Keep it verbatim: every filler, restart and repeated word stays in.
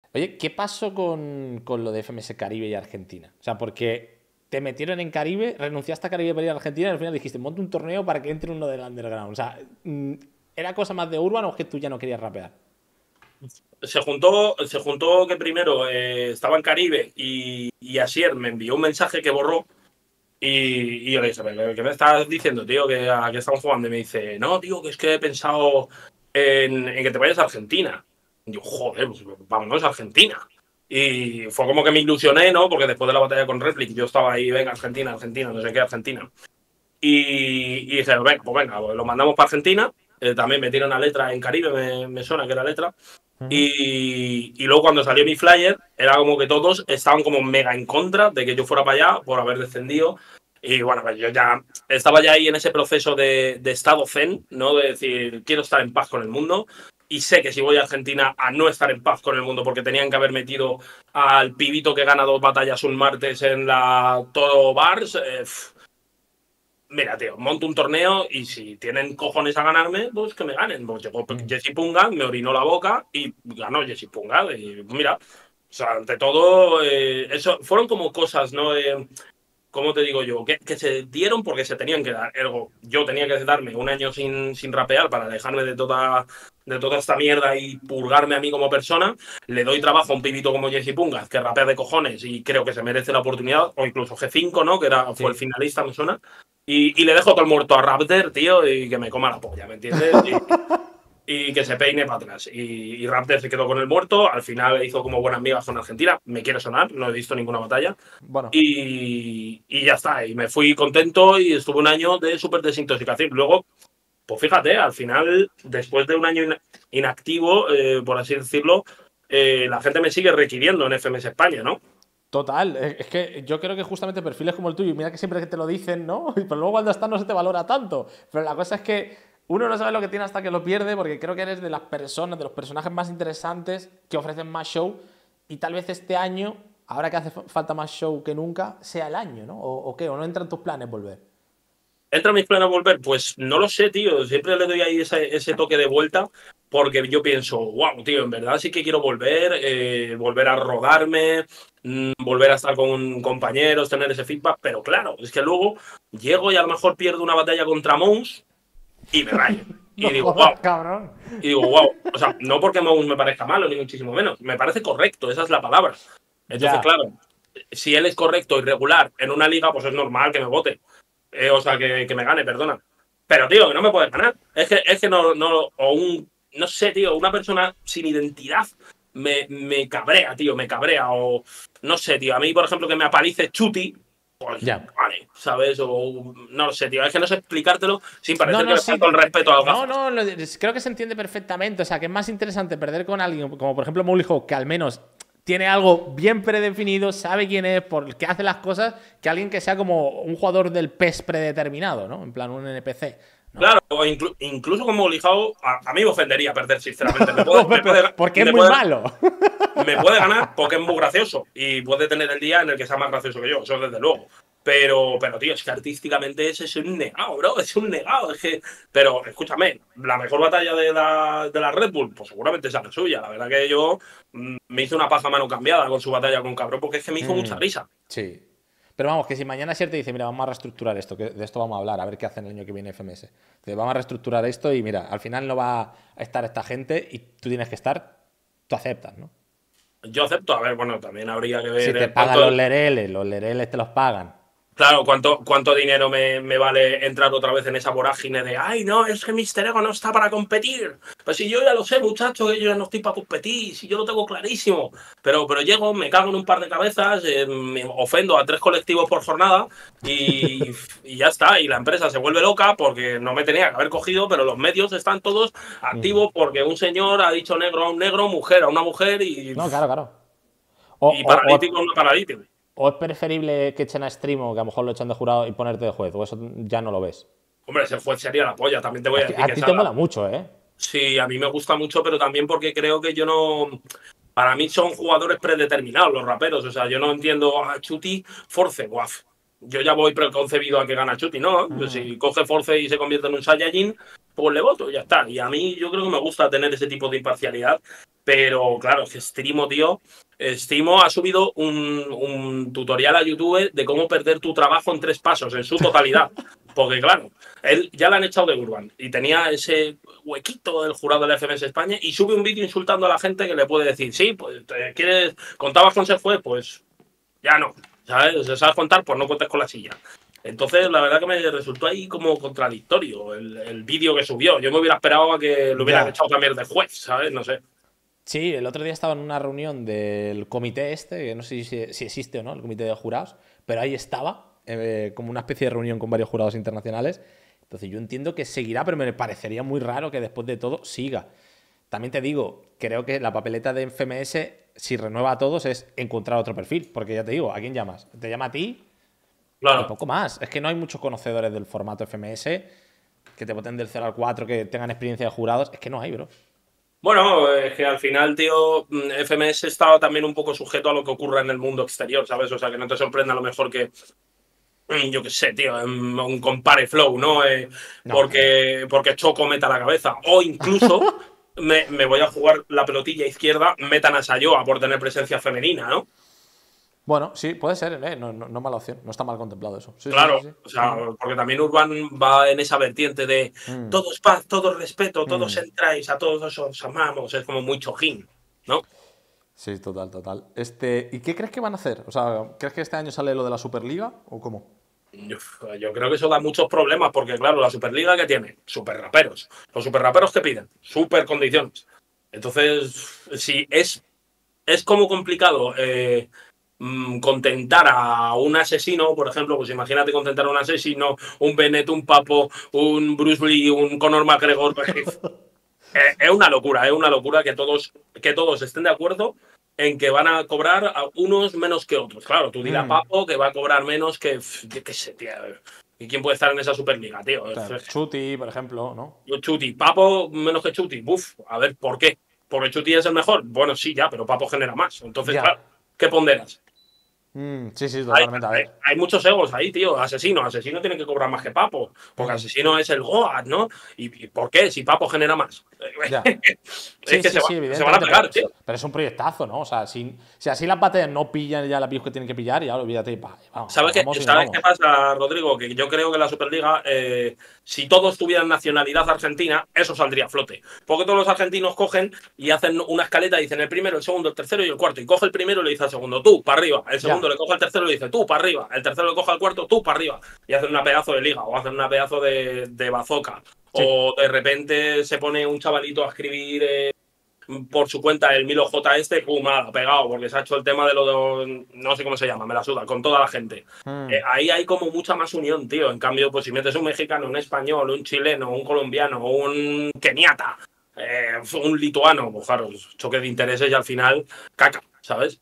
Oye, ¿qué pasó con, con lo de F M S Caribe y Argentina? O sea, porque te metieron en Caribe, renunciaste a Caribe para ir a Argentina y al final dijiste, monte un torneo para que entre uno del underground. O sea, mm, ¿era cosa más de Urban o es que tú ya no querías rapear? Se juntó, se juntó que primero eh, estaba en Caribe y, y Asier me envió un mensaje que borró y, y yo le dije, ¿qué, qué me estás diciendo, tío? Que a qué estamos jugando. Y me dice, no, tío, que es que he pensado en, en que te vayas a Argentina. Y yo, joder, pues vámonos a Argentina. Y fue como que me ilusioné, ¿no? Porque después de la batalla con Replic yo estaba ahí, venga, Argentina, Argentina, no sé qué, Argentina. Y, y dije, venga, pues venga, pues lo mandamos para Argentina. Eh, también me tiene una letra en Caribe, me, me suena que era letra. Ujú. Y, y luego cuando salió mi flyer, era como que todos estaban como mega en contra de que yo fuera para allá por haber descendido. Y bueno, pues yo ya estaba ya ahí en ese proceso de, de estado zen, ¿no? De decir, quiero estar en paz con el mundo. Y sé que si voy a Argentina a no estar en paz con el mundo, porque tenían que haber metido al pibito que gana dos batallas un martes en la Todo Bars, eh, mira, tío, monto un torneo y si tienen cojones a ganarme, pues que me ganen. Pues llegó Mm. Jesse Punga, me orinó la boca y ganó Jesse Punga. Y mira, o sea, ante todo, eh, eso fueron como cosas, ¿no? Eh, ¿Cómo te digo yo? Que, que se dieron porque se tenían que dar. Ergo, yo tenía que darme un año sin, sin rapear para alejarme de toda, de toda esta mierda y purgarme a mí como persona. Le doy trabajo a un pibito como Jesse Punga, que rapea de cojones y creo que se merece la oportunidad. O incluso G cinco, ¿no? Que era, fue el Sí. finalista, me suena. Y, y le dejo todo el muerto a Raptor, tío, y que me coma la polla, ¿me entiendes? Y, y que se peine para atrás. Y, y Raptor se quedó con el muerto. Al final hizo como buenas migas con Argentina. Me quiere sonar, no he visto ninguna batalla. Bueno, Y, y ya está. Y me fui contento y estuve un año de súper desintoxicación. Luego, pues fíjate, al final, después de un año in inactivo, eh, por así decirlo, eh, la gente me sigue requiriendo en F M S España, ¿no? total. Es es que yo creo que justamente perfiles como el tuyo, y mira que siempre que te lo dicen, ¿no? Pero luego cuando estás no se te valora tanto. Pero la cosa es que uno no sabe lo que tiene hasta que lo pierde, porque creo que eres de las personas, de los personajes más interesantes que ofrecen más show. Y tal vez este año, ahora que hace falta más show que nunca, sea el año, ¿no? ¿O, o qué? ¿O no entra en tus planes volver? ¿Entra en mis planes volver? Pues no lo sé, tío. Siempre le doy ahí ese, ese toque de vuelta porque yo pienso, wow, tío, en verdad sí que quiero volver, eh, volver a rodarme, mmm, volver a estar con compañeros, tener ese feedback. Pero claro, es que luego llego y a lo mejor pierdo una batalla contra Mons y me rayo. No Y digo, wow. jodas, cabrón. Y digo, wow. O sea, no porque Mons me parezca malo, ni muchísimo menos. Me parece correcto, esa es la palabra. Entonces, Ya. claro, si él es correcto y regular en una liga, pues es normal que me vote. Eh, o sea, que, que, me gane, perdona. Pero, tío, que no me puedes ganar. Es que, es que no, no, o un, no sé, tío, una persona sin identidad me, me cabrea, tío, me cabrea. O, no sé, tío, a mí, por ejemplo, que me apalice Chuti, pues, Ya. vale, ¿sabes? O, no lo sé, tío, es que no sé explicártelo sin No, parecer que no, le sí. falta el respeto a las No, gafas. no, lo- creo que se entiende perfectamente. O sea, que es más interesante perder con alguien, como por ejemplo Mowgli Hawk, que al menos tiene algo bien predefinido, sabe quién es, por qué hace las cosas, que alguien que sea como un jugador del P E S predeterminado, ¿no? En plan, un N P C, ¿no? Claro, o inclu incluso como Lijao, a, a, mí me ofendería perder, sinceramente. Me puede, me puede, Porque es me muy puede, malo. me puede ganar porque es muy gracioso y puede tener el día en el que sea más gracioso que yo, eso desde luego. Pero, pero tío, es que artísticamente ese es un negado, bro, es un negado. Es que, pero escúchame, la mejor batalla de la, de la Red Bull, pues seguramente sea la suya. La verdad que yo mmm, me hice una paja a mano cambiada con su batalla con Cabrón porque es que me hizo mucha Mm, risa. sí. Pero vamos, que si mañana Sier te dice, mira, vamos a reestructurar esto, que de esto vamos a hablar, a ver qué hacen el año que viene F M S. Entonces, vamos a reestructurar esto y mira, al final no va a estar esta gente y tú tienes que estar, tú aceptas, ¿no? Yo acepto, a ver, bueno, también habría que Si ver te eh, pagan los cuánto, lereles, los lereles te los pagan. claro, ¿cuánto, cuánto dinero me, me, vale entrar otra vez en esa vorágine de ay, no, es que Mister Ego no está para competir? Pues si yo ya lo sé, muchacho, que yo ya no estoy para competir, si yo lo tengo clarísimo. Pero, pero llego, me cago en un par de cabezas, eh, me ofendo a tres colectivos por jornada y, y ya está. Y la empresa se vuelve loca porque no me tenía que haber cogido, pero los medios están todos Mm. activos porque un señor ha dicho negro a un negro, mujer a una mujer y, No, claro, claro. O, y o- paralítico a o- una paralítico. o es preferible que echen a Stream o que a lo mejor lo echan de jurado y ponerte de juez, o eso ya no lo ves. Hombre, ese juez sería la polla, también te voy Es a que decir a que ti esa te mola mucho, ¿eh? sí, a mí me gusta mucho, pero también porque creo que yo no. Para mí son jugadores predeterminados los raperos. O sea, yo no entiendo a Chuti Force, guaf. Yo ya voy preconcebido a que gana Chuti, ¿no? Pues Mm. si coge Force y se convierte en un Saiyajin, pues le voto, ya está. Y a mí yo creo que me gusta tener ese tipo de imparcialidad. Pero claro, es que Strimo, tío, Strimo ha subido un, un tutorial a YouTube de cómo perder tu trabajo en tres pasos, en su totalidad. Porque claro, él ya le han echado de Urban y tenía ese huequito del jurado de la F M S España y sube un vídeo insultando a la gente que le puede decir, sí, pues ¿te quieres, contabas con ser juez, pues ya no, ¿sabes? Si sabes contar, pues no cuentes con la silla. Entonces, la verdad que me resultó ahí como contradictorio el, el vídeo que subió. Yo me hubiera esperado a que lo hubieran Ya. echado también de juez, ¿sabes? No sé. Sí, el otro día estaba en una reunión del comité este, que no sé si, si existe o no, el comité de jurados, pero ahí estaba, eh, como una especie de reunión con varios jurados internacionales. Entonces yo entiendo que seguirá, pero me parecería muy raro que después de todo siga. También te digo, creo que la papeleta de F M S, si renueva a todos, es encontrar otro perfil. Porque ya te digo, ¿a quién llamas? ¿Te llama a ti? Y Claro. poco más. Es que no hay muchos conocedores del formato F M S que te voten del cero al cuatro, que tengan experiencia de jurados. Es que no hay, bro. Bueno, es que al final, tío, F M S estaba también un poco sujeto a lo que ocurra en el mundo exterior, ¿sabes? O sea, que no te sorprenda a lo mejor que, yo qué sé, tío, un compare flow, ¿no? Eh, No, hombre. porque, porque Choco meta la cabeza. O incluso me, me voy a jugar la pelotilla izquierda, metan a Sayoa por tener presencia femenina, ¿no? Bueno, sí, puede ser, ¿eh? No, no, no mala opción. No está mal contemplado eso. Sí, sí, sí, Claro, sí. o sea, porque también Urban va en esa vertiente de Mm, todo es paz, todo es respeto, todos mm. entráis, a todos os amamos, es como muy chojín, ¿no? Sí, total, total. Este, ¿y qué crees que van a hacer? O sea, ¿crees que este año sale lo de la Superliga o cómo? Yo, yo creo que eso da muchos problemas porque, claro, la Superliga que tiene, super raperos. Los super raperos que piden, super condiciones. Entonces, si es, es como complicado eh, mm, contentar a un asesino, por ejemplo, pues imagínate contentar a un asesino, un Bennett, un Papo, un Bruce Lee, un Conor McGregor. Pues, eh, es una locura, es una locura que todos, que todos estén de acuerdo en que van a cobrar a unos menos que otros. Claro, tú dirás Mm. Papo que va a cobrar menos que, yo qué sé, tío. ¿Y quién puede estar en esa Superliga, tío? O sea, Chuti, por ejemplo, ¿no? Chuti, Papo menos que Chuti. Buf, a ver, ¿por qué? ¿Porque Chuti es el mejor? Bueno, sí, ya, pero Papo genera más. Entonces, Ya. claro, ¿qué ponderas? Mm, sí, sí, Hay, totalmente. A hay, ver. hay muchos egos ahí, tío. Asesino. Asesino tiene que cobrar más que Papo. Porque Mm, Asesino es el Goat, ¿no? ¿Y, y por qué? Si Papo genera más. ya. Es Sí, que sí, se, va, sí, se van a evidentemente, pero, pegar, tío. pero es un proyectazo, ¿no? O sea, si, si así las batallas no pillan ya la views que tienen que pillar, ya olvídate. Va, vamos, ¿Sabes nos qué, vamos y nos ¿Sabes qué vamos. pasa, Rodrigo? Que yo creo que la Superliga, eh, si todos tuvieran nacionalidad argentina, eso saldría a flote. Porque todos los argentinos cogen y hacen una escaleta, y dicen el primero, el segundo, el tercero y el cuarto. Y coge el primero y le dice al segundo, tú, para arriba. El segundo Ya. le coge al tercero y le dice, tú, para arriba. El tercero le coge al cuarto, tú, para arriba. Y hacen una pedazo de liga o hacen una pedazo de, de bazooka. Sí. O de repente se pone un chavalito a escribir eh, por su cuenta el Milo J este, pum, ha pegado, porque se ha hecho el tema de lo de, no sé cómo se llama, me la suda, con toda la gente. Eh, Mm, ahí hay como mucha más unión, tío. En cambio, pues si metes un mexicano, un español, un chileno, un colombiano, un keniata, eh, un lituano, pues claro, choque de intereses y al final, caca, ¿sabes?